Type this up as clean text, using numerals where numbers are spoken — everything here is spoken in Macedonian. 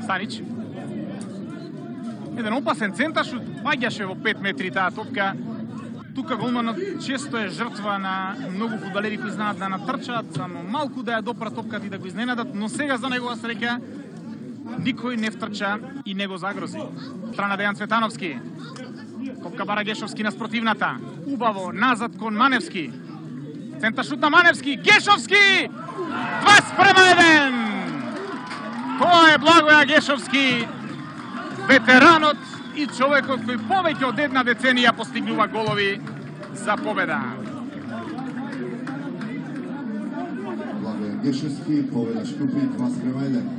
Станич. Еден опасен центаршут, паѓаше во 5 метри таа топка. Тука голманот често е жртва на многу фудбалери кои знаат да натрчаат, само малку да ја допра топката и да го изненадат, но сега за негова среќа никој не втрча и не го загрози. Страна Дејан Цветановски. Топка бара Гешовски на спротивната. Убаво назад кон Маневски. Центаршут на Маневски. Гешовски! 2:1! Тоа е Благоја Гешовски, ветеранот и човекот кој повеќе од една деценија постигнува голови за победа. Благоја Гешовски, победаш групи 2:1.